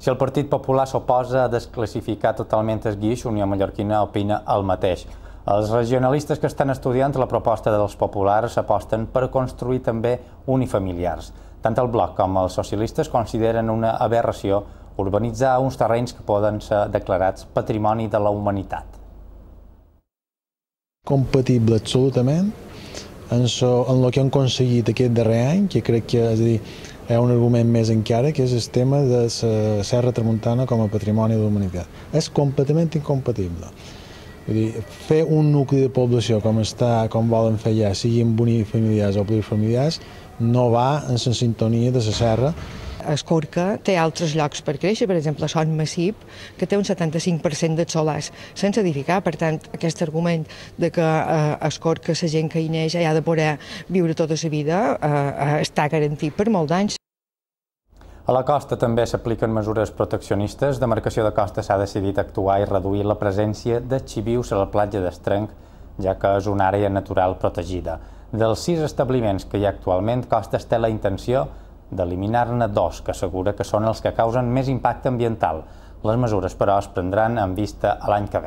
Si el Partit Popular s'oposa a desclassificar totalment el guix, Unió Mallorquina opina el mateix. Els regionalistes que estan estudiant la proposta dels populars aposten per construir també unifamiliars. Tant el Bloc com els socialistes consideren una aberració urbanitzar uns terrenys que poden ser declarats patrimoni de la humanitat. Compatible absolutament en el que han aconseguit aquest darrer any, que crec que hi ha un argument més encara, que és el tema de la Serra Tramuntana com a patrimoni de la humanitat. És completament incompatible. Vull dir, fer un nucli de població com volen fer ja, siguin unifamiliars o plurifamiliars, no va en la sintonia de la serra. Escorca té altres llocs per créixer, per exemple, Son Massip, que té un 75% dels solars sense edificar. Per tant, aquest argument de que Escorca, la gent que hi neix, ha de poder viure tota la vida, està garantit per molts anys. A la costa també s'apliquen mesures proteccionistes. Demarcació de Costa s'ha decidit actuar i reduir la presència de xivius a la platja d'Estrenc, ja que és una àrea natural protegida. Dels 6 establiments que hi ha actualment, Costes té la intenció d'eliminar-ne 2, que assegura que són els que causen més impacte ambiental. Les mesures, però, es prendran en vista a l'any que ve.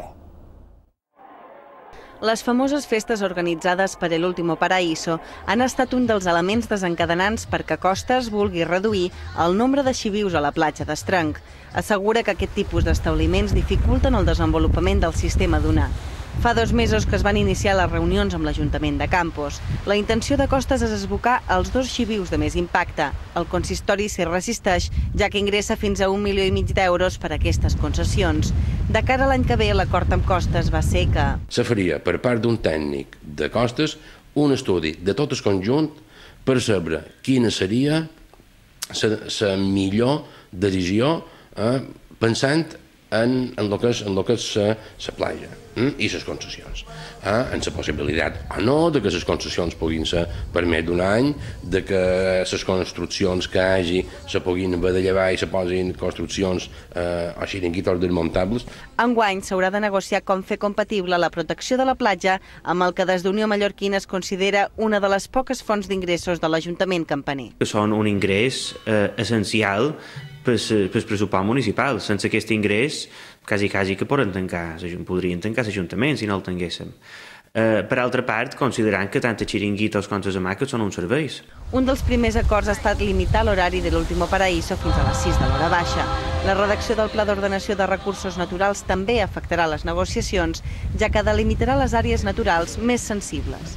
Les famoses festes organitzades per el Último Paraíso han estat un dels elements desencadenants perquè Costes vulgui reduir el nombre de xivius a la platja d'Estrenc. Assegura que aquest tipus d'establiments dificulten el desenvolupament del sistema dunar. Fa 2 mesos que es van iniciar les reunions amb l'Ajuntament de Campos. La intenció de Costes és esbocar els 2 xivius de més impacte. El consistori s'hi resisteix, ja que ingressa fins a 1,5 milions d'euros per a aquestes concessions. De cara a l'any que ve, l'acord amb Costes va ser que se faria per part d'un tècnic de Costes un estudi de tot el conjunt per saber quina seria la millor decisió pensant en el que és la platja i les concessions. En la possibilitat o no de que les concessions puguin ser per més d'un any, de que les construccions que hi hagi se puguin haver de llevar i se posin construccions o xiringuitos desmuntables. Enguany s'haurà de negociar com fer compatible la protecció de la platja amb el que des d'Unió Mallorquina es considera una de les poques fonts d'ingressos de l'Ajuntament campaner. Són un ingrés essencial per el pressupost municipal. Sense aquest ingrés, quasi que podrien tancar l'Ajuntament si no el tinguéssim. Per altra part, considerant que tant els xiringuitos com les hamaques són uns serveis. Un dels primers acords ha estat limitar l'horari de l'Último Paraíso fins a les 6 de l'hora baixa. La redacció del Pla d'Ordenació de Recursos Naturals també afectarà les negociacions, ja que delimitarà les àrees naturals més sensibles.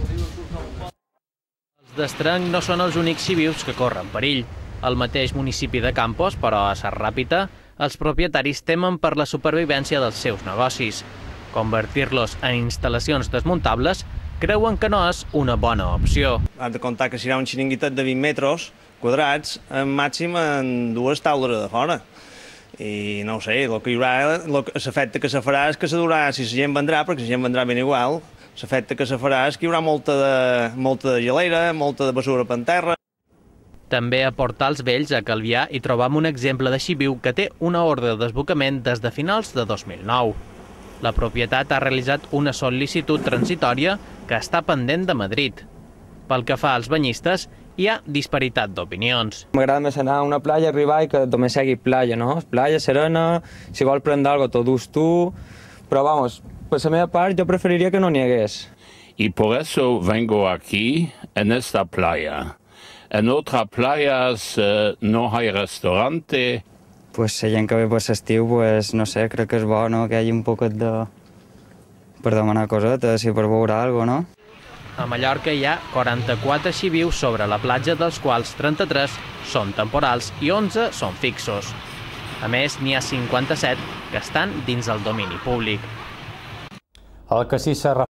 Els d'Estrenc no són els únics xivius que corren perill. Al mateix municipi de Campos, però a Sarràpita, els propietaris temen per la supervivència dels seus negocis. Convertir-los en instal·lacions desmuntables creuen que no és una bona opció. Hem de comptar que serà un xiringuitet de 20 metres quadrats, en màxim en 2 taules de fora. I no ho sé, l'efecte que se farà és que se durà, si la gent vendrà, perquè la gent vendrà ben igual, l'efecte que se farà és que hi haurà molta de gelera, molta de basura per terra. També a Portals Vells, a Calvià, hi trobam un exemple de xiviu que té una ordre de desbocament des de finals de 2009. La propietat ha realitzat una sol·licitud transitòria que està pendent de Madrid. Pel que fa als banyistes, hi ha disparitat d'opinions. M'agrada més anar a una platja, arribar i que només sigui platja, no? Platja, serena, si vols prendre alguna cosa, t'ho dus tu, però vamos, per la meva part jo preferiria que no n'hi hagués. Y por eso vengo aquí, en esta playa. En otras playas no hay restaurante. Pues la gent que ve per l'estiu, pues, no sé, crec que és bo, no?, que hi hagi un poquet de... per demanar cosetes i per veure alguna cosa, no? A Mallorca hi ha 44 xivius sobre la platja, dels quals 33 són temporals i 11 són fixos. A més, n'hi ha 57 que estan dins el domini públic. El que sí s'ha